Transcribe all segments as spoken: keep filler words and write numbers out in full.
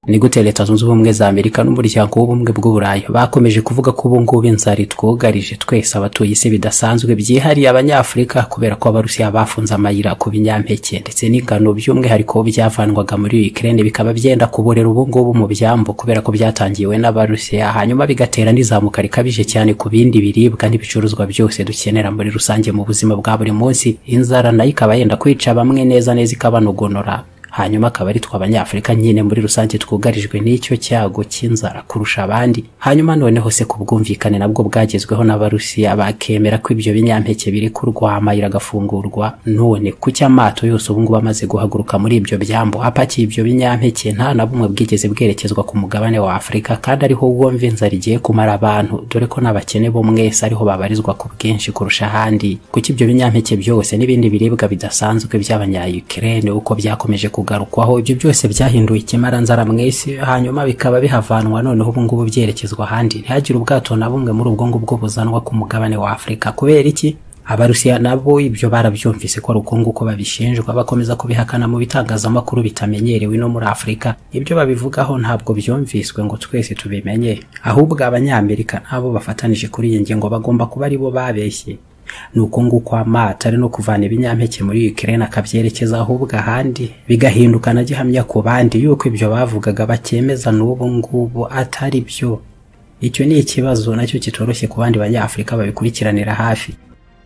Ni gute Leta Zunze Ubumwe za Amerika n'umuryango w'ubumwe bw'Uburayi bakomeje kuvuga ko ubu ngubu inzara itwugarije twese abatuye isi bidasanzwe byihariye Abanyafurika kubera ko Abarusiya bafunze amayira ku binyampeke ndetse n'ingano by'umwihariko byavanwaga muri Ukraine bikaba byenda kuborera ubu ngubu mu byambo kubera ko byatangiwe n'Abarusiya hanyuma bigatera n'izamuka rikabije cyane ku bindi biribwa n'ibicuruzwa byose dukenera muri rusange mu buzima bwa buri munsi. Inzara nayo ikaba yenda kwica bamwe neza neza ikabanogonora, hanyuma akaba ari twa Abanyafurika nyine muri rusange twugarijwe n'icyo cyago cy'inzara kurusha abandi. Hanyuma noneho se kubwumvikane nabwo bwagezweho n'Abarusiya bakemera ko ibyo binyampeke biri kurwama iragafungurwa, none kuki amato yose ubu ngubu amaze guhaguruka muri ibyo byambo apakiye ibyo binyampeke nta na bumwe bwigeze bwerekezwa ku mugabane wa Afurika, kandi ariho wumva inzara igiye kumara abantu dore ko n'abakene bo mwese ariho babarizwa ku bwinshi kurusha ahandi. Kuki ibyo binyampeke byose n'ibindi biribwa bidasanzwe by'Abanya-Ukraine uko byakomeje kugarukwaho ibyo byose byahinduye ikimaranzara mwese hanyuma bikaba bihavanwa noneho ubu ngubu byerekezwa ahandi, ntihagire ubwato na bumwe muri ubwo ngubwo buzanwa ku mugabane wa Afurika. Kubera iki? Abarusiya nabo ibyo barabyumvise ko rukungu ko babishinjwa bakomeza kubihakana mu bitangazamakuru bitamenyerewe no muri Afurika. Ibyo babivugaho ntabwo byumviswe ngo twese tubimenye, ahubwo Abanyamerika nabo bafatanije kuri iyi ngingo bagomba kuba ari bo babeshye. Nuko nguko amata ari no kuvana ibinyampeke muri Ukraine akabyerekeza ahubwo ahandi bigahinduka na gihamya ku bandi yuko ibyo bavugaga bakemeza n'ubu ngubu atari byo. Icyo ni ikibazo nacyo kitoroshye ku bandi Banyafurika babikurikiranira hafi.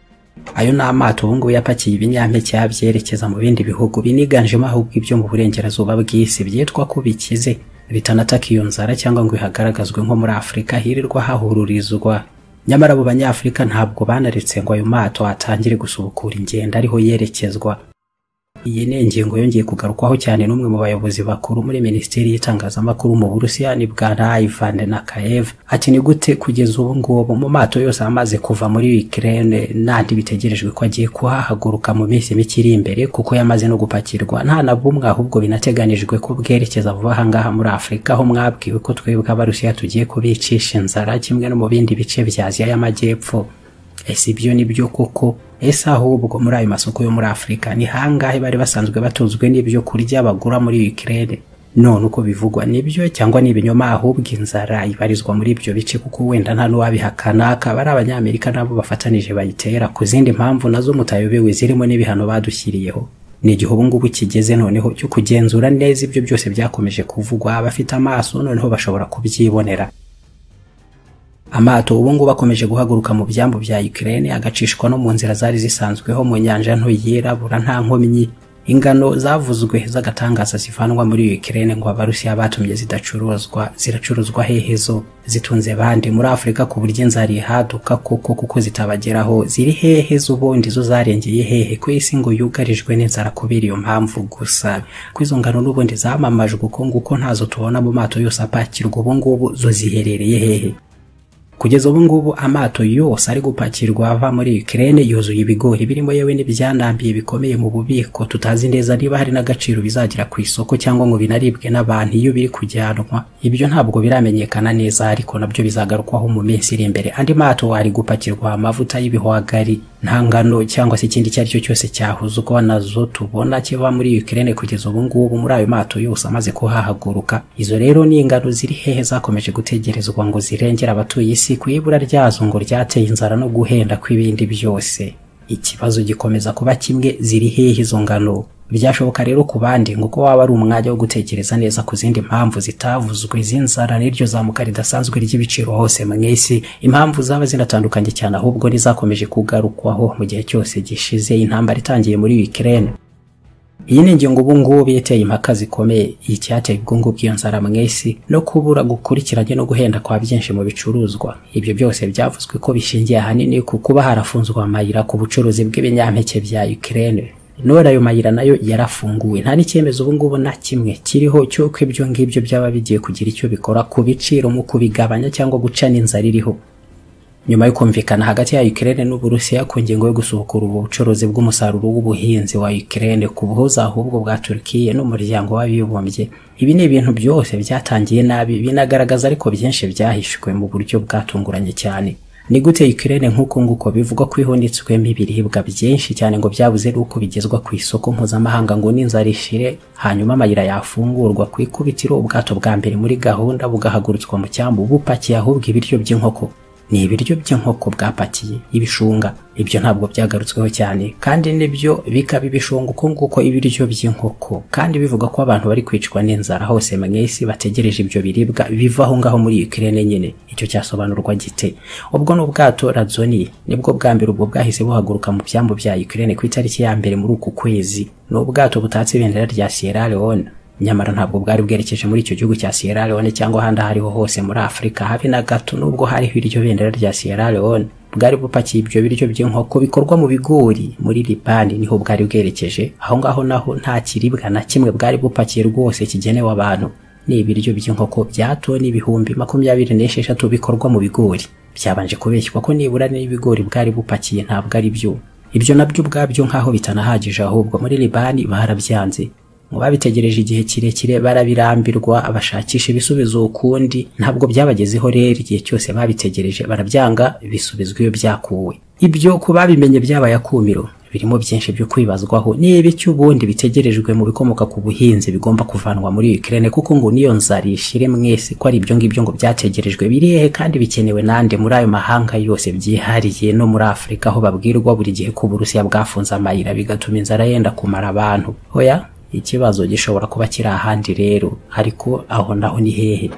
Ayo ni amato ubu ngubu yapakiye ibinyampeke yabyerekeza mu bindi bihugu biniganjemo ahubwo ibyo mu burengerazuba bw'isi byitwa ko bikize bitanataka iyo nzara cyangwa ngo ihagaragazwe nko muri Afurika hirirwa hahururizwa. Nyamara abo Banyafurika ntabwo banaretse ngo ayo mato atangire gusubukura ingendo ariho yerekezwa. Iyi ni ingingo yongeye kugarukwaho cyane n'umwe mu bayobozi bakuru muri Minisiteri y'Itangazamakuru mu Burusiya ni Bwana Ivan Nakayev. Ati ni gute kugeza ubu ngubu mu mato yose amaze kuva muri Ukraine nandi bitegerejwe ko agiye kuhahaguruka mu minsi mike iri imbere kuko yamaze no gupakirwa nta na bumwe ahubwo binateganijwe ko bwerekeza vuba ahangaha muri Afurika aho mwabwiwe ko twebwe Abarusiya tugiye kubicisha inzara kimwe no mu bindi bice bya Aziya y'Amajyepfo. Ese ibyo ni byo koko? Ese ahubwo muri ayo masoko yo muri Afurika ni hangahe bari basanzwe batuzwe n'ibyo kurya bagura muri Ukraine? None uko bivugwa nibyo cyangwa ni ibinyoma ahubwo inzara ibarizwa muri ibyo bice kuko wenda nta n'uwabihakana akaba ari Abanyamerika nabo bafatanije bayitera ku zindi mpamvu nazo mutayobewe zirimo n'ibihano badushyiriyeho. Ni igihe ubu ngubu kigeze noneho cyo kugenzura neza ibyo byose byakomeje kuvugwa, abafite amaso noneho bashobora kubyibonera. Amato ubu ngubu bakomeje guhaguruka mu byambo bya Ukraine agacishwa no mu nzira zari zisanzweho mu nyanja nto yirabura nta nkomyi. Ingano zavuzwe z'agatangaza zivanwa muri Ukraine ngo Abarusiya batumye zidacuruzwa ziracuruzwa hehezo zitunze bandi muri Afurika ku buryo inzara ihaduka koko kuko zitabageraho ziri hehezo ubundi zo zarengeye hehe ku isi ngo yugarijwe n'inzara kubera iyo mpamvu gusa. Kwizo ngano n'ubundi zamamajwe uko nguko ntazo tubona mu mato yose apakirwa ubu ngubu zo ziherereye hehe. Kugeza ubu ngubu amato yose ari gupakirwa ava muri Ukraine yuzuye ibigori birimo yewe n'ibyanambiye bikomeye mu bubiko tutazi neza niba hari n'agaciro bizagira ku isoko cyangwa ngo binaribwe n'abantu iyo biri kujyanwa. Ibyo ntabwo biramenyekana neza ariko nabyo bizagarukwaho mu minsi iri imbere. Andi mato ari gupakirwa amavuta y'ibihwagari nta ngano cyangwa se ikindi cyari cyo cyose cyahuzwa nazo tubona kiva muri Ukraine kugeza ubu ngubu muri ayo mato yose amaze kuhahaguruka. Izo rero ni ingano ziri hehe zakomeje gutegerezwa ngo zirengera abatuye isi ku ibura ryazo ngo ryateye inzara no guhenda kw'ibindi byose. Ikibazo gikomeza kuba kimwe, ziri hehe izo ngano? Byashoboka rero ku bandi ngo ko waba ari umwanya wo gutekereza neza ku zindi mpamvu zitavuzwe z'inzara n'iryo zamuka ridasanzwe ry'ibiciro hose mwese. Impamvu zaba zinatandukanye cyane ahubwo nizakomeje kugarukwaho mu gihe cyose gishize intambara itangiye muri Ukraine. Iyi ni ingingo ubu ngubu yateye impaka zikomeye icyateye ubwungu bw'iyo nzara mwese no kubura gukurikiranye no guhenda kwa byinshi mu bicuruzwa. Ibyo byose byavuzwe ko bishingiye ahanini ku kuba harafunzwe amayira ku bucuruzi bw'ibinyampeke bya Ukraine. Nora ayo mayira nayo yarafunguwe nta n'icyemezo ubu ngubu na kimwe kiriho cy'uko ibyo ngibyo byaba bigiye kugira icyo bikora ku biciro mu kubigabanya cyangwa guca n'inzara iriho. Nyuma yo kumvikana hagati ya Ukraine n'Uburusiya ku ngingo yo gusubukura ubucuruzi bw'umusaruro w'ubuhinzi wa Ukraine ku buhuza ahubwo bwa Turkiye n'umuryango w'abibumbye, ibi ni ibintu byose byatangiye nabi binagaragaza ariko byinshi byahishwe mu buryo bwatunguranye cyane. Ni gute Ukraine nk'uko nguko bivugwa ko ihunitswemo ibiribwa byinshi cyane ngo byabuze uko bigezwa ku isoko mpuzamahanga ngo n'inzara ishire, hanyuma amayira yafungurwa ku ikubitiro ubwato bwa mbere muri gahunda bugahagurutswa mu cyambu bupakiye ahubwo ibiryo by'inkoko? Ni ibiryo by'inkoko bwapakiye ibishunga. Ibyo ntabwo byagarutsweho cyane, kandi nibyo bikaba ibishunga uko nguko ibiryo by'inkoko, kandi bivuga ko abantu bari kwicwa n'inzara hose mwese bategereje ibyo biribwa biva aho ngaho muri Ukraine nyine. Icyo cyasobanurwa gite? Ubwo n'ubwato Razoni nibwo bwa mbere ubwo bwahise buhaguruka mu byambu bya Ukraine ku itariki ya mbere muri uku kwezi. N'ubwato butatse ibendera rya Sierra Leone, nyamara ntabwo bwari bwerekeje muri icyo gihugu cya Sierra Leone cyangwa ahandi hariho hose muri Afurika habe na gato. Nubwo hariho iryo bendera rya Sierra Leone, bwari bupakiye ibyo biryo by'inkoko bikorwa mu bigori muri Libani, niho bwari bwerekeje. Aho ngaho naho nta kiribwa na kimwe bwari bupakiye rwose kigenewe abantu. Ni ibiryo by'inkoko bya toni ibihumbi makumyabiri n'esheshatu bikorwa mu bigori. Byabanje kubeshywa ko nibura n'ibigori bwari bupakiye ntabwo ari byo. Ibyo nabyo ubwabyo nkaho bitanahagije, ahubwo muri Libani barabyanze. Mu babitegereje igihe kirekire barabirambirwa, abashakisha ibisubizo ukundi ntabwo byabagezeho. Rero igihe cyose babitegereje barabyanga, bisubizwa iyo byakuwe. Ibyo kubabimenye byabaye akumiro, birimo byinshi byo kwibazwaho. Niba icyo ubundi bitegerejwe mu bikomoka ku buhinzi bigomba kuvanwa muri Ukraine, kuko ngo niyo nzara ishire mwese ko ari ibyo ngibyo ngo byategerejwe birihe kandi bikenewe nande muri ayo mahanga yose byihariye no muri Afurika aho babwirwa buri gihe ko Uburusiya bwafunze amayira bigatuma inzara yenda kumara abantu. Oya, ikibazo gishobora kuba kiri ahandi rero, ariko aho naho ni hehe?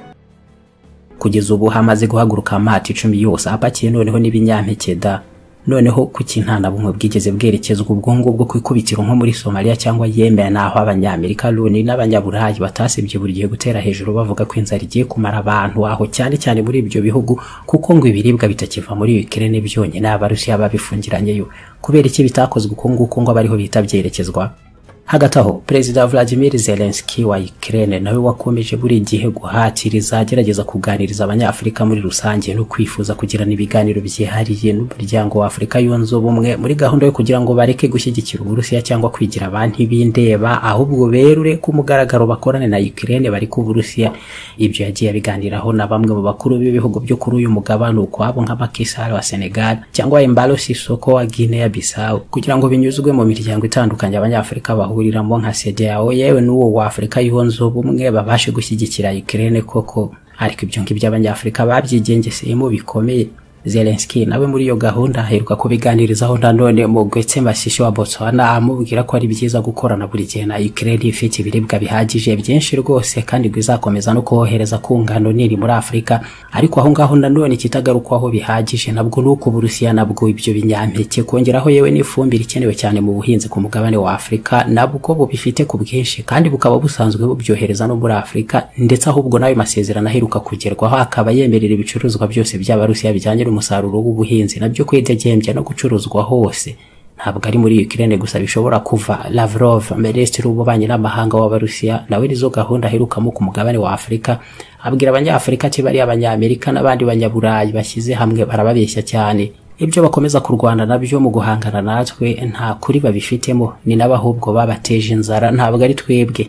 Kugeza ubu hamaze guhaguruka amato icumi yose apakiye noneho n'ibinyampeke da. Noneho kuki nta na bumwe bwigeze bwerekezwa ubwo ngubwo ku ikubitiro nko muri Somalia cyangwa Yemen, aho abanyamerika Loni n'abanyaburayi batasebye buri gihe gutera hejuru bavuga ko inzara igiye kumara abantu aho, cyane cyane muri ibyo bihugu, kuko ngo ibiribwa bitakiva muri Ukraine byonyine Abarusiya babifungiranyeyo. Kubera iki bitakozwe uko nguko ngo abariho bita byerekezwa? Hagati aho Perezida Vladimir Zelensky wa Ukraine nawe wakomeje buri gihe guhatiriza agerageza kuganiriza abanyafurika muri rusange no kwifuza kugirana ibiganiro byihariye n'umuryango wa Afurika yunze ubumwe muri gahunda yo kugira ngo bareke gushyigikira Uburusiya cyangwa kwigira abantu bindeba, ahubwo berure ku mugaragaro bakorane na Ukraine bari ku Burusiya. Ibyo yagiye abiganiraho na bamwe mu bakuru b'ibihugu byo kuri uyu mugabane ukwabo nka Macky Sall wa Senegal cyangwa Embalo Sissoco wa Guinea Bissau, kugira ngo binyuzwe mu miryango itandukanye abanyafurika bahuriramo nka C D A O yewe n'uwo wa Afurika yunze ubumwe babashe gushyigikira Ukraine koko. Ariko ibyo ngibyo abanyafurika babyigengeseyemo bikomeye. Zelensky nawe muri iyo gahunda aheruka kubiganirizaho nanone mu Gwetse Masisi wa Botswana, amubwira ko ari byiza gukorana buri gihe na Ukraine ifite ibiribwa bihagije byinshi rwose kandi bizakomeza no kohereza ku ngano niri muri Afurika. Ariko aho ngaho nanone kitagarukwaho bihagije nabwo nuko Uburusiya nabwo ibyo binyampeke kongeraho yewe n'ifumbire ikenewe cyane mu buhinzi ku mugabane wa Afurika nabwo bubifite ku bwinshi kandi bukaba busanzwe bubyohereza no muri Afurika, ndetse ahubwo nayo masezerano aheruka kugerwaho akaba yemerera ibicuruzwa byose by'Abarusiya bijyanye umusaruro w'ubuhinzi nabyo kwidegembya no gucuruzwa hose. Ntabwo ari muri Ukraine gusa bishobora kuva. Lavrov, Minisitiri w'ububanyi n'amahanga w'Abarusiya, nawe nizo gahunda aherukamo ku mugabane wa Afurika, abwira abanyafurika ati bari abanyamerika n'abandi banyaburayi bashyize hamwe barababeshya cyane. Ibyo bakomeza kurwana nabyo mu guhangana natwe nta kuri babifitemo, ni n'abahubwo babateje inzara, ntabwo ari twebwe.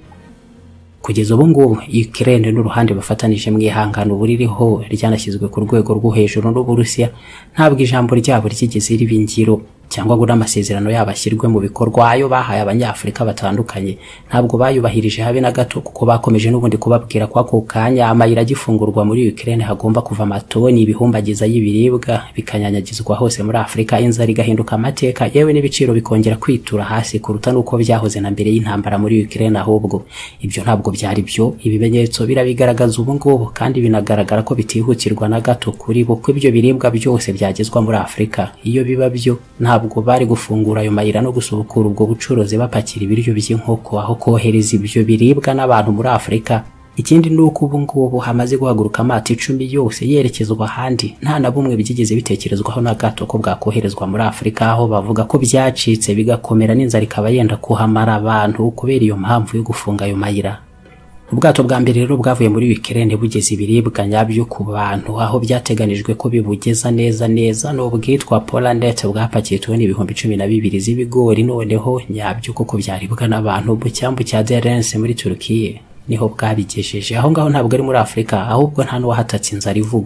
Kugeza ubu ngubu Ukraine n'uruhande bafatanije mu ihangano buririho ryanashyizwe ku rwego rwo hejuru n'Uburusiya, ntabwo ijambo ryabo ryigeze riba ingiro cyangwa ngo n'amasezerano yabashyirwe mu bikorwa ayo bahaye abanyafurika batandukanye. Ntabwo bayubahirije habe na gato, kuko bakomeje n'ubundi kubabwira ko ako kanya amayira agifungurwa muri Ukraine hagomba kuva amatoni ibihumbagiza y'ibiribwa bikanyanyagizwa hose muri Afurika, inzara igahinduka amateka yewe n'ibiciro bikongera kwitura hasi kuruta nuko byahoze na mbere y'intambara muri Ukraine. Ahubwo ibyo ntabwo byari byo. Ibimenyetso birabigaragaza ubu ngubu kandi binagaragara ko bitihutirwa na gato kuri bo ko ibyo biribwa byose byagezwa muri Afurika. Iyo biba byo ntabwo bari gufungura ayo mayira no gusubukura ubwo bucuruzi bapakira ibiryo by'inkoko aho kohereza ibyo biribwa n'abantu muri Afurika. Ikindi nuko ubu ngubu hamaze guhaguruka amato icumi yose yerekezwa ahandi, nta na bumwe byigeze bitekerezwaho na gato ko bwakoherezwa muri Afurika, aho bavuga ko byacitse bigakomera n'inzara ikaba yenda kuhamara abantu kubera iyo mpamvu yo gufunga ayo mayira. Ubwato bwa mbere rero bwavuye muri Ukraine bugeze ibiribwa nyabyo ku bantu, aho byateganijwe ko bibugeza neza neza no bwitwa Polandnet bwapakiye toni ibihumbi cumi na bibiri z'ibigori noneho nyabyo kuko byaribwa n'abantu mu cyambu cya Derence muri Turkiye niho bwabigejeje. Aho ngaho ntabwo ari muri Afurika, ahubwo nta n'uwahatatse inzara ivugwa.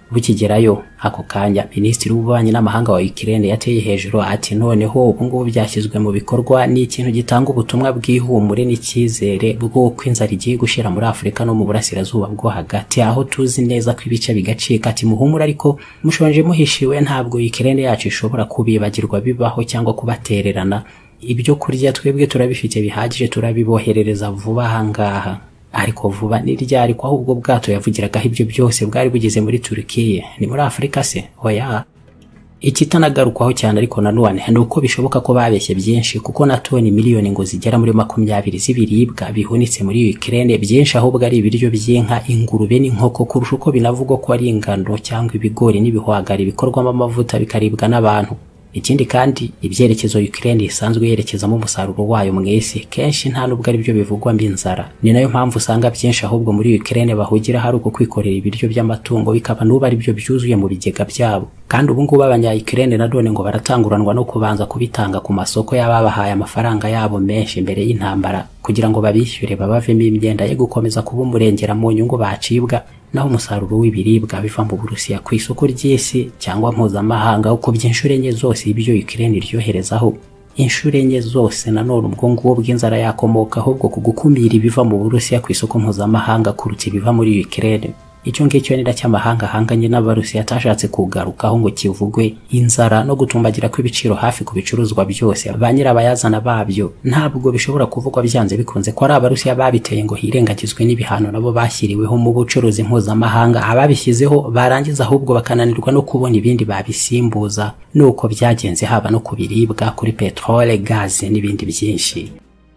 bukigerayo ako kanya Minisitiri w'Ububanyi n'Amahanga wa Ukraine yateye hejuru ati noneho ubu ngubu byashyizwe mu bikorwa ni ikintu gitanga ubutumwa bw'ihumure n'icyizere bw'uko inzara igiye gushira muri Afurika no mu burasirazuba bwo hagati, aho tuzi neza ko ibice bigacika. Ati muhumura ariko mushonje muhishiwe, ntabwo Ukraine yacu ishobora kubibagirwa bibaho cyangwa kubatererana. Ibyo kurya twebwe turabifite bihagije, turabiboherereza vuba ahangaha. Ariko vuba ni ryari ko ahubwo bwato yavugiragaho ibyo byose bwari bugeze muri Turkiye? Ni muri Afurika se? Oya. Ikitanagarukaho cyane ariko nanone ni uko bishoboka ko babeshye byinshi, kuko na toni miliyoni ngo zigera muri makumyabiri z'ibiribwa bihunitse muri Ukraine, byinshi ahubwo ari ibiryo by'inka, ingurube n'inkoko, kurusha uko binavugwa ko ari ingano cyangwa ibigori n'ibihwagari bikorwamo amavuta bikaribwa n'abantu. Ikindi kandi ibyerekezo Ukraine isanzwe yerekezamo umusaruro wayo mwese kenshi nta nubwo ari byo bivugwa mbinzara. Ni nayo mpamvu usanga byinshi ahubwo muri Ukraine bahugira hari uko kwikorera ibiryo by'amatungo, bikaba nuba ari byo byuzuye mu bigega byabo. Kandi ubu ngubu abanya Ukraine nanone ngo baratanguranwa no kubanza kubitanga ku masoko y'ababahaye amafaranga yabo menshi mbere y'intambara, kugira ngo babishyure babavemo imyenda yo gukomeza kuba umurengera mu nyungu bacibwa, naho umusaruro w'ibiribwa biva mu Burusiya ku isoko ry'isi cyangwa mpuzamahanga uko byinshuro enye zose ibyo Ukraine iryoherezaho. Inshuro enye zose nanone ubwo ngubu bw'inzara yakomoka ahubwo ku gukumira ibiva mu Burusiya ku isoko mpuzamahanga kuruta ibiva muri Ukraine. Icyo ngicyo ni cy'amahanga hanganye n'Abarusiya atashatse kugarukaho ngo kivugwe. Inzara no gutumbagira kw'ibiciro hafi ku bicuruzwa byose ba nyirabayazana babyo ntabwo bishobora kuvugwa byanze bikunze ko ari Abarusiya babiteye ngo hirengagizwe n'ibihano nabo bashyiriweho mu bucuruzi mpuzamahanga. Ababishyizeho barangiza ahubwo bakananirwa no kubona ibindi babisimbuza, nuko byagenze haba no kubiribwa, kuri petrole, gaze n'ibindi byinshi.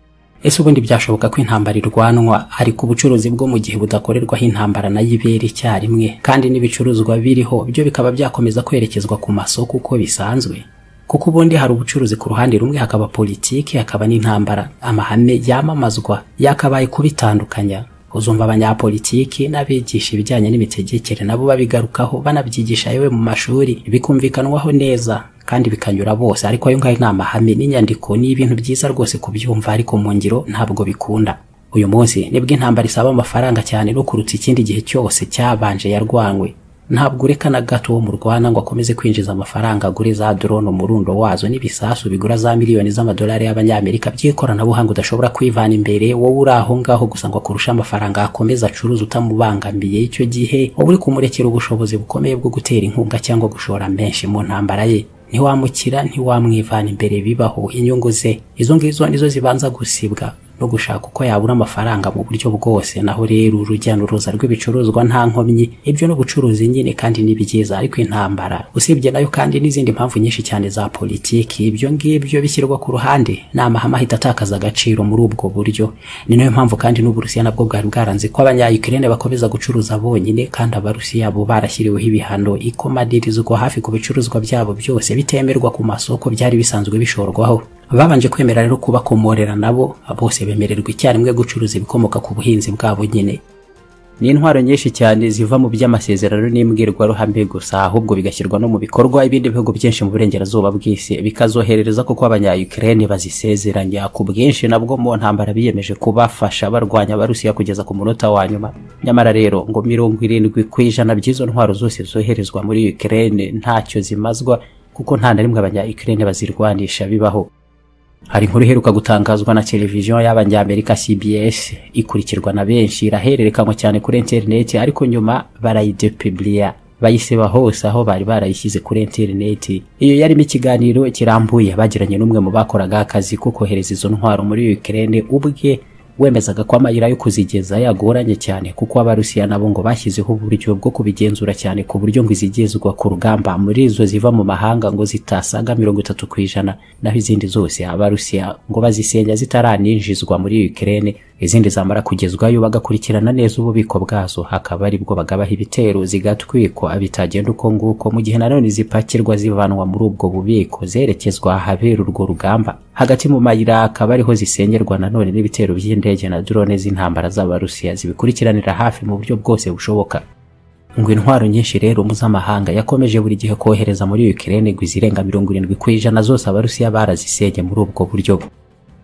Ese ubundi byashoboka ko intambara irwanwa ariko ubucuruzi bwo mu gihe budakorerwaho intambara na yibera icyarimwe, kandi n'ibicuruzwa biriho byo bikaba byakomeza kwerekezwa ku masoko uko bisanzwe? Kuko ubundi hari ubucuruzi ku ruhande rumwe, hakaba politiki, hakaba n'intambara. Amahame yamamazwa yakabaye kubitandukanya. Uzumva abanyapolitiki n'abigisha ibijyanye n'imitegekere nabo babigarukaho banabyigisha yewe mu mashuri, bikumvikanwaho neza kandi bikanyura bose. Ariko ayo ngayo ni amahame n'inyandiko, ni ibintu byiza rwose kubyumva, ariko mu ngiro ntabwo bikunda. Uyu munsi nibwo intambara isaba amafaranga cyane no kuruta ikindi gihe cyose cyabanje yarwanywe. Ntabwo ureka na gato wo mu Rwanda ngo akomeze kwinjiza amafaranga agure za drone umurundo wazo n'ibisasu bigura za miliyoni z'amadolari y'abanyamerika by'ikoranabuhanga udashobora kwivana imbere, wowe uri aho ngaho gusa ngo akurusha amafaranga akomeza acuruza utamubangamiye. Icyo gihe wowe uri kumurekera ubushobozi bukomeye bwo gutera inkunga cyangwa gushora menshi mu ntambara ye. Ntiwamukira, ntiwamwivana imbere, bibaho inyungu ze. Izo ngizo nizo zibanza gusibwa no gushaka uko yabura amafaranga mu buryo bwose. Naho rero urujya n'uruza rw'ibicuruzwa nta nkomyi, ibyo no gucuruza nyine kandi n'ibyiza. Ariko intambara usibye nayo kandi n'izindi mpamvu nyinshi cyane za politiki, ibyo ngibyo bishyirwa ku ruhande, ni amahame ahita atakaza agaciro muri ubwo buryo. Ni nayo mpamvu kandi n'Uburusiya nabwo bwari bwaranze ko abanya-Ukraine bakomeza gucuruza bonyine, kandi Abarusiya bo barashyiriweho ibihano ikomadirizwa hafi ku bicuruzwa byabo byose bitemerwa ku masoko byari bisanzwe bishorwaho. Babanje kwemera rero kubakomorera, nabo bose bemererwa icyarimwe gucuruza ibikomoka ku buhinzi bwabo nyine. Ni intwaro nyinshi cyane ziva mu by'amasezerano n'imbwirwaruhame gusa, ahubwo bigashyirwa no mu bikorwa. Ibindi bihugu byinshi mu burengerazuba bw'isi bikazoherereza kuko abanya-Ukraine bazisezeranya ku bwinshi, nabwo mu ntambara biyemeje kubafasha barwanya Abarusiya kugeza ku munota wa nyuma. Nyamara rero ngo mirongo irindwi ku ijana by'izo ntwaro zose zoherezwa muri Ukraine ntacyo zimazwa, kuko nta na rimwe abanya-Ukraine bazirwanisha bibaho. Hari inkuru iheruka gutangazwa na televiziyo y'abanyamerika C B S, ikurikirwa na benshi, irahererekanwa cyane kuri internet, ariko nyuma barayidepublia bayiseba hose aho bari barayishyize kuri internet. Iyo yarimo ikiganiro kirambuye bagiranye n'umwe mu bakoraga akazi ko kohereza izo ntwaro muri Ukraine, ubwe wemezaga ko amayira yo kuzigeza yagoranye cyane, kuko Abarusiya nabo ngo bashyizeho uburyo bwo kubigenzura cyane ku buryo ngo izigezwa ku rugamba muri izo ziva mu mahanga ngo zitasaga mirongo itatu ku ijana, naho izindi zose Abarusiya ngo bazisenya zitaraninjizwa muri Ukraine. Izindi zamara kugezwayo bagakurikirana neza ububiko bwazo, hakaba ari bwo bagabaho ibitero zigatwikwa abitagenda uko nguko, mu gihe nanone zipakirwa zivanwa muri ubwo bubiko zerekezwa ahabera urwo rugamba. Hagati mu mayira akaba ariho zisengerwa nanone n'ibitero by'indege na drone z'intambara z'Abarusiya zibikurikiranira hafi mu buryo bwose bushoboka. Ngo intwaro nyinshi rero mpuzamahanga yakomeje buri gihe kohereza muri Ukraine ngo izirenga mirongo irindwi ku ijana zose Abarusiya barazisenye muri ubwo buryo.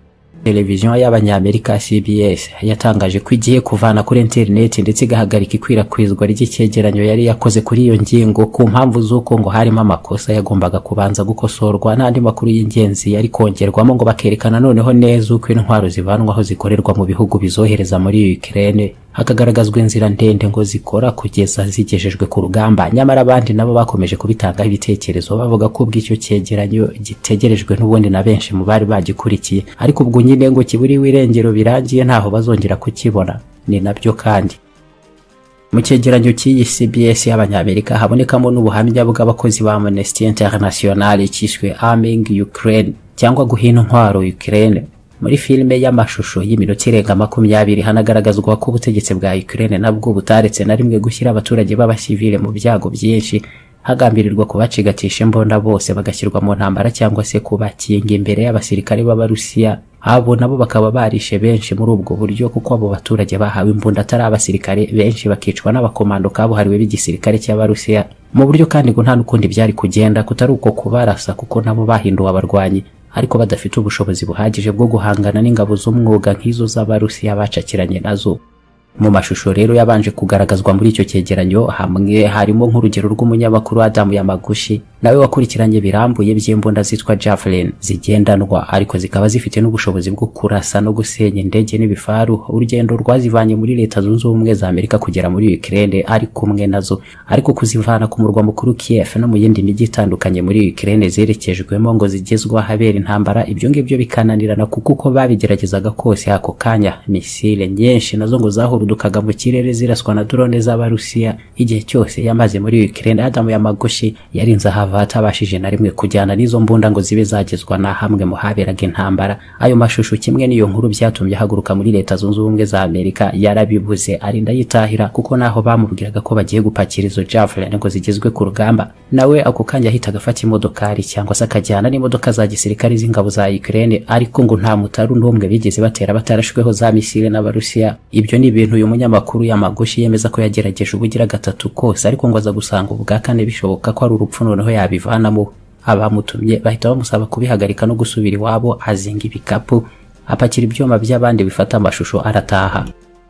televiziyo y'abanyamerika C B S yatangaje ko igiye kuvana kuri internet ndetse igahagarika ikwirakwizwa ry'icyegeranyo yari yakoze kuri iyo ngingo ku mpamvu z'uko ngo harimo amakosa yagombaga kubanza gukosorwa n'andi makuru y'ingenzi yari kongerwamo ngo bakerekana noneho neza uko intwaro zivanwaho zikorerwa mu bihugu bizohereza muri Ukraine, hakagaragazwa inzira ndende ngo zikora kugeza zigejejwe ku rugamba. Nyamara abandi nabo bakomeje kubitangaho ibitekerezo bavuga ko ubw'icyo cyegeranyo gitegerejwe n'ubundi na benshi mu bari bagikurikiye, ariko ubwo nyine ngo kiburiwe irengero birangiye ntaho bazongera kukibona. Ni nabyo kandi mu cyegeranyo cy'iyi C B S y'abanyamerika habonekamo n'ubuhamya bw'abakozi ba Amnesty International cyiswe Arming Ukraine cyangwa guhina intwaro Ukraine. Muri filime y'amashusho y'iminota irenga makumyabiri hanagaragazwa ko ubutegetsi bwa Ukraine nabwo butaretse na rimwe gushyira abaturage b'abasivile mu byago byinshi, hagambirirwa kubacigatisha imbunda bose bagashyirwa mu ntambara cyangwa se kubakinga imbere y'abasirikare b'Abarusiya. Abo nabo bakaba barishe benshi muri ubwo buryo, kuko abo baturage bahawe imbunda atari abasirikare, benshi bakicwa n'abakomando kabuhariwe b'igisirikare cy'Abarusiya. Mu buryo kandi ngo nta n'ukundi byari kugenda kutari uko kubarasa, kuko nabo bahinduwe abarwanyi ariko badafite ubushobozi buhagije bwo guhangana n'ingabo z'umwuga nk'izo z'Abarusiya bacakiranye nazo. Mu mashusho rero yabanje kugaragazwa muri icyo cyegeranyo hamwe harimo nk'urugero rw'umunyamakuru Adam Yamaguchi nawe wakurikiranye birambuye by'imbunda zitwa Javelin zigendanwa ariko zikaba zifite n'ubushobozi bwo kurasa no gusenya indege n'ibifaru. Urugendo rwazivanye muri Leta Zunze Ubumwe za Amerika kugera muri Ukraine ari kumwe nazo, ariko kuzivana ku murwa mukuru Kiev no mu yindi mijyi itandukanye muri Ukraine zerekejwemo ngo zigezwa habera intambara, ibyo ngibyo bikananirana kuko uko babigeragezaga kose ako kanya misile nyinshi nazo ngo zahurudukaga mu kirere ziraswa na drone z'Abarusiya. Igihe cyose yamaze muri Ukraine, Adam Yamaguchi yarinze ahava atabashije na rimwe kujyana n'izo mbunda ngo zibe zagezwa na hamwe mu haberaga intambara. Ayo mashusho kimwe n'iyo nkuru byatumye haguruka muri Leta Zunze Ubumwe za Amerika yarabibuze arinda yitahira, kuko naho bamubwiraga ko bagiye gupakira izo Javelin ngo zigezwe ku rugamba, nawe ako kanya ahitaga afata imodokari cyangwa se akajyana n'imodoka za gisirikare z'ingabo za Ukraine, ariko ngo nta mutaru n'umwe bigeze batera batarashweho za misile n'Abarusiya. Ibyo ni ibintu uyu munyamakuru Yamaguchi yemeza ko yagerageje ubugira gatatu kose, ariko ngo aza gusanga ubwa kane bishoboka ko ari urupfu noneho yabivanamo. Abamutumye bahita bamusaba kubihagarika no gusubira iwabo, azinga ibikapu apakira ibyuma by'abandi bifata amashusho arataha.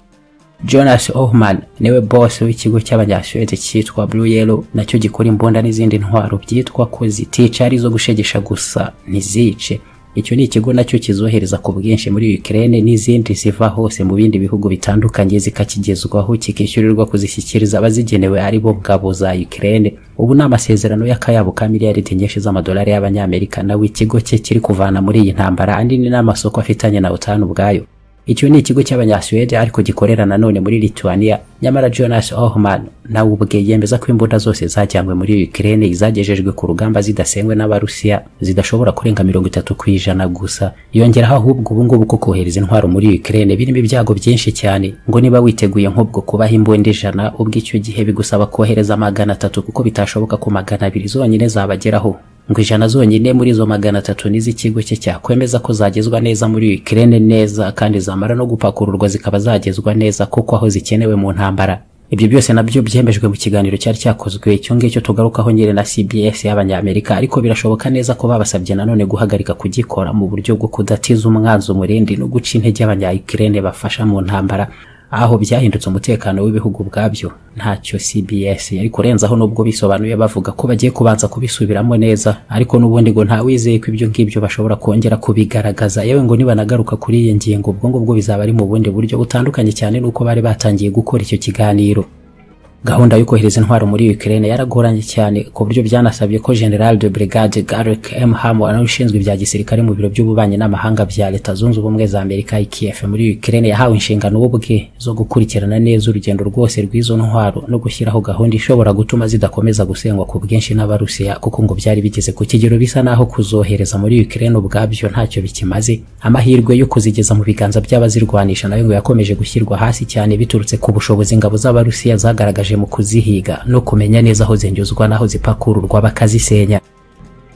Jonas Ohman niwe boss w'ikigo cy'abanyasuwede cyitwa Blue Yellow, nacyo gikora imbunda n'izindi ntwaro byitwa ko zitica ari zo gushegesha gusa ntizice. Icyo ni ikigo nacyo kizohereza ku bwinshi muri Ukraine n'izindi ziva hose mu bindi bihugu bitandukanye zikakigezwaho, kikishyurirwa kuzishyikiriza abazigenewe ari bo ngabo za Ukraine. Ubu ni amasezerano y'akayabo ka miliyari nyinshi z'amadolari y'abanyamerika nawe ikigo cye kiri kuvana muri iyi ntambara, andi ni n'amasoko afitanye na OTAN ubwayo. Icyo ni ikigo cy'abanyasuwede ariko gikorera nanone muri Lithuania. Nyamara Jonas Ohman nawe ubwe yemeza ko imbunda zose zajyanywe muri Ukraine izagejejwe ku rugamba zidasenywe n'Abarusiya zidashobora kurenga mirongo itatu ku ijana gusa. Yongeraho ahubwo ubu ngubu ko kohereza intwaro muri Ukraine birimo ibyago byinshi cyane, ngo niba witeguye nk'ubwo kubaha imbunda ijana ubwo icyo gihe bigusaba kohereza magana atatu, kuko bitashoboka ko magana abiri zonyine zabageraho. Ngo ijana zonyine muri zo magana atatu n'izikigo cye cyakwemeza ko zagezwa neza muri Ukraine neza, kandi zamara no gupakururwa zikaba zagezwa neza kuko aho zikenewe mu ntambara. Ibyo byose nabyo byemejwe mu kiganiro cyari cyakozwe icyo ngicyo tugarukaho nyine na C B S y'abanyamerika, ariko birashoboka neza ko babasabye nanone guhagarika kugikora mu buryo bwo kudatiza umwanzi umurindi no guca intege abanya Ukraine bafasha mu ntambara. Aho byahindutse umutekano w'ibihugu bwabyo ntacyo C B S yari kurenzaho, nubwo bisobanuye bavuga ko bagiye kubanza kubisubiramo neza, ariko n'ubundi ngo nta wizeye ko ibyo ngibyo bashobora kongera kubigaragaza. Yewe ngo nibanagaruka kuri iyi ngingo ubwo ngubwo bizaba ari mu bundi buryo butandukanye cyane nuko bari batangiye gukora icyo kiganiro. Gahunda yo kohereza intwaro muri Ukraine yaragoranye cyane ku buryo byanasabye ko General de Brigade Garrick M. Hamo anashinzwe ibya gisirikare mu biro by'ububanyi n'amahanga bya Leta Zunze Ubumwe za Amerika i Kiev muri Ukraine yahawe inshingano ubwe zo gukurikirana neza urugendo rwose rw'izo ntwaro no gushyiraho gahunda ishobora gutuma zidakomeza gusengwa ku bwinshi n'Abarusiya, kuko ngo byari bigeze ku kigero bisa naho kuzohereza muri Ukraine ubwabyo ntacyo bikimaze. Amahirwe yo kuzigeza mu biganza by'abazirwanisha nayo ngo yakomeje gushyirwa hasi cyane biturutse ku bushobozi ingabo z'Abarusiya zagaragaje mu kuzihiga no kumenya neza aho zenjuzwa naho zipakururwa bakazisenya.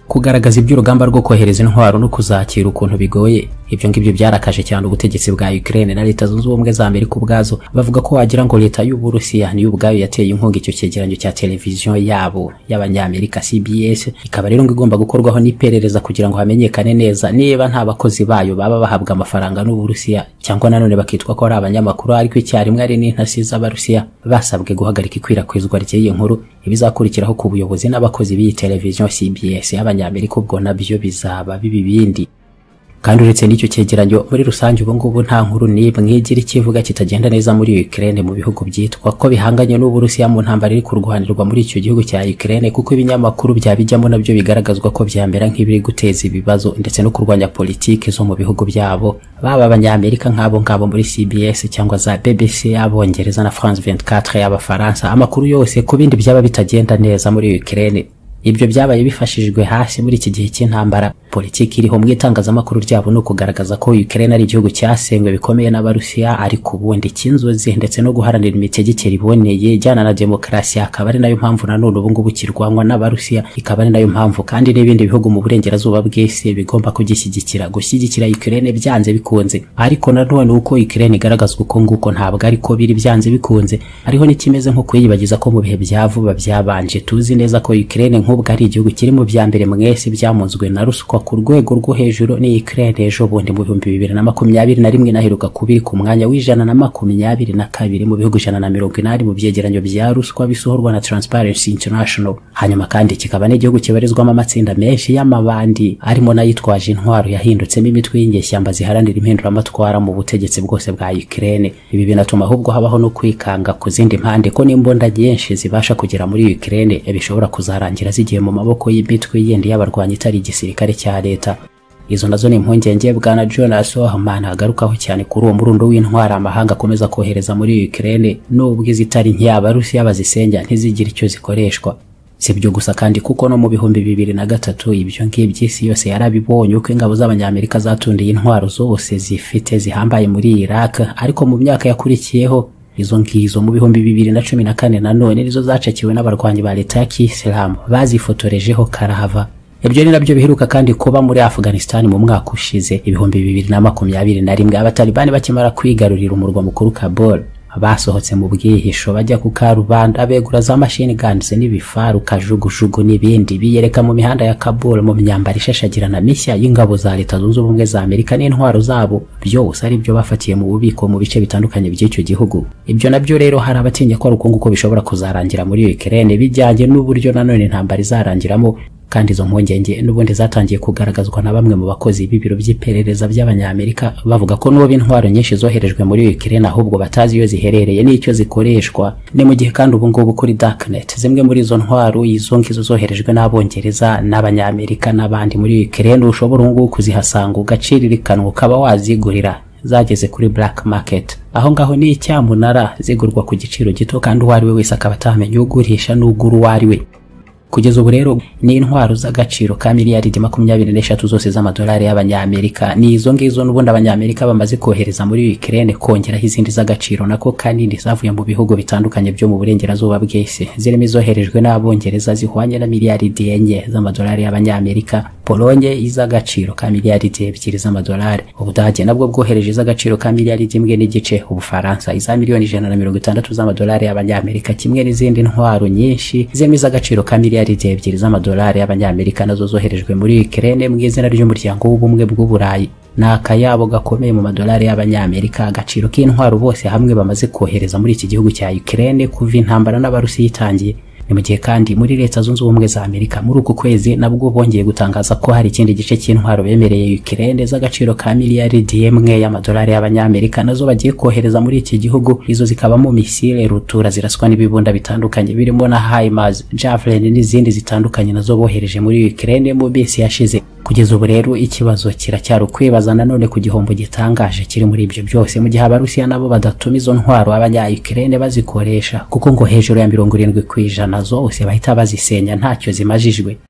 kugaragaza iby'urugamba rwo kohereza intwaro no kuzakira ukuntu bigoye. Ibyo ngibyo byarakaje cyane ubutegetsi bwa Ukraine na Leta Zunze Ubumwe za Amerika ubwazo, bavuga ko wagira ngo leta y'u Burusiya niyo ubwayo yateye inkunga icyo cyegeranyo cya televiziyo yabo y'abanyamerika C B S, ikaba rero ngo igomba gukorwaho n'iperereza kugira ngo hamenyekane neza niba nta bakozi bayo baba bahabwa amafaranga n'u Burusiya, cyangwa nanone bakitwa ko ari abanyamakuru ariko icyarimwe ari n'intasi z'Abarusiya basabwe guhagarika ikwirakwizwa ry'iyi nkuru. Ibizakurikiraho ku buyobozi n'abakozi b'iyi televiziyo C B S y'abanyamerika ubwo nabyo bizaba bibi bindi. Kandi uretse n'icyo cyegeranyo muri rusange ubu ngubu nta nkuru n'imwe igira ikivuga kitagenda neza muri Ukraine mu bihugu byitwa ko bihanganye n'u Burusiya mu ntambara iri kurwanirwa muri icyo gihugu cya Ukraine, kuko ibinyamakuru byabijyamo nabyo bigaragazwa ko byambera nk'ibiri guteza ibibazo ndetse no kurwanya politiki zo mu bihugu byabo, baba abanyamerika nk'abo ngabo muri C B S cyangwa za B B C y'Abongereza na France vingt-quatre y'Abafaransa. Amakuru yose ku bindi byaba bitagenda neza muri Ukraine, ibyo byabaye bifashijwe hasi muri iki gihe cy'intambara. Politiki iriho mu itangazamakuru ryabo no kugaragaza ko Ukraine ari igihugu cyasengwe bikomeye n'Abarusiya, ariko ubundi cy'inzozi ndetse no guharanira imitegekere iboneye ijyana na demokarasi, akaba ari nayo mpamvu nanone ubu ngubu kirwanwa n'Abarusiya, ikaba ari nayo mpamvu kandi n'ibindi bihugu mu burengerazuba bw'isi bigomba kugishyigikira gushyigikira Ukraine byanze bikunze. Ariko nanone uko Ukraine igaragazwa uko nguko ntabwo ariko biri byanze bikunze, ariho n'ikimeze nko kuyibagiza ko mu bihe bya vuba byabanje tuzi neza ko Ukraine nk'ubwo ari igihugu kiri mu bya mbere mwese byamunzwe na ruswa ku rwego rwo hejuru. Ni Ukraine ejo bundi mu bihumbi bibiri na makumyabiri na rimwe naheruka kubiri ku mwanya w'ijana na makumyabiri na kabiri mu bihugu ijana na mirongo inani mu byegeranyo bya ruswa bisohorwa na Transparency International. Hanyuma kandi kikaba n'igihugu kibarizwamo amatsinda menshi y'amabandi arimo n'ayitwaje intwaro yahindutsemo imitwe y'inyeshyamba ziharanira impinduramatwara mu butegetsi bwose bwa Ukraine. Ibi binatuma ahubwo habaho no kwikanga ku zindi mpande ko n'imbunda nyinshi zibasha kugera muri Ukraine bishobora kuzarangira zigiye mu maboko y'imitwe yindi y'abarwanyi itari igisirikare cya leta. Izo nazo ni impungenge bwana Jonas Ohman agarukaho cyane kuri uwo murundo w'intwara amahanga akomeza kohereza muri Ukraine, nubwo izitari nk'Abarusiya bazisenya ntizigire icyo zikoreshwa. Si byo gusa kandi kuko no mu bihumbi bibiri na gatatu ibyo ngibyo isi yose yarabibonye uko ingabo z'abanyamerika zatundiye intwaro zose zifite zihambaye muri Iraq, ariko mu myaka yakurikiyeho izo ngizo mu bihumbi bibiri na cumi na kane nanone nizo zacakiwe n'abarwanyi ba leta ya Kisilamu bazifotorejeho karahava. Ibyo ni nabyo biheruka kandi kuba muri Afghanistan mu mwaka ushize ibihumbi bibiri na makumyabiri na rimwe, abatalibani bakimara kwigarurira umurwa mukuru Kabul. Basohotse mu bwihisho bajya ku karubanda begura za machine guns n'ibifaru kajugujugu n'ibindi, biyereka mu mihanda ya Kabul mu myambaro ishashagirana mishya y'ingabo za Leta Zunze Ubumwe za Amerika n'intwaro zabo, byose ari byo bafatiye mu bubiko mu bice bitandukanye by'icyo gihugu. Ibyo nabyo rero hari abatinya ko uko nguko bishobora kuzarangira muri Ukraine bijyanye n'uburyo nanone intambara izarangiramo. Kandi izo mpungenge n'ubundi zatangiye kugaragazwa na bamwe mu bakozi b'ibiro by'iperereza by'abanyamerika, bavuga ko n'ubu intwaro nyinshi zoherejwe muri Ukraine ahubwo batazi iyo ziherereye n'icyo zikoreshwa. Ni mu gihe kandi ubu ngubu kuri Darknet zimwe muri izo ntwaro izo ngizo zoherejwe n'Abongereza n'Abanyamerika n'abandi muri Ukraine ushobora ngo kuzihasanga ugaciririkanwa ukaba wazigurira zageze kuri black market. Aho ngaho ni icyamunara zigurwa ku giciro gito kandi uwari we wese akaba atamenye ugurisha n'ugura uwari we. Kugeza ubu rero ni intwaro z'agaciro ka miliyari makumyabiri n'eshatu zose z'amadolari y'abanyamerika. Ni izo ngizo n'ubundi abanyamerika bamaze kohereza muri Ukraine, kongeraho izindi z'agaciro nako kanini zavuye mu bihugu bitandukanye byo mu burengerazuba bw'isi, zirimo izoherejwe n'Abongereza zihwanye na miliyari enye z'amadolari y'abanyamerika, Polonye iz'agaciro ka miliyari ebyiri z'amadolari, Ubudage nabwo bwohereje iz'agaciro ka miliyari imwe n'igice, Ubufaransa iza miliyoni ijana na mirongo itandatu z'amadolari y'abanyamerika, kimwe n'izindi ntwaro nyinshi zirimo iz'agaciro ka miliyari ebyiri z'amadolari y'abanyamerika nazo zoherejwe muri Ukraine mu izina ry'umuryango w'ubumwe bw'Uburayi. Nakayabo gakomeye mu madolari y'abanyamerika agaciro k'intwaro bose hamwe bamaze kohereza muri iki gihugu cya Ukraine kuva intambara n'Abarusiya itangiye. Ni mu gihe kandi muri Leta Zunze Ubumwe za Amerika muri uku kwezi nabwo bongeye gutangaza ko hari ikindi gice cy'intwaro bemereye Ukraine z'agaciro ka miliyari imwe y'amadolari y'abanyamerika nazo bagiye kohereza muri iki gihugu. Izo zikabamo misile rutura ziraswa n'ibibunda bitandukanye birimo na HIMARS, Javelin n'izindi zitandukanye nazo bohereje muri Ukraine mu minsi yashize. Kugeza ubu rero ikibazo kiracyari kwibaza nanone ku gihombo gitangaje kiri muri ibyo byose, mu gihe Abarusiya nabo badatuma izo ntwaro abanya-Ukraine bazikoresha, kuko ngo hejuru ya mirongo irindwi ku ijana zose bahita bazisenya ntacyo zimajijwe.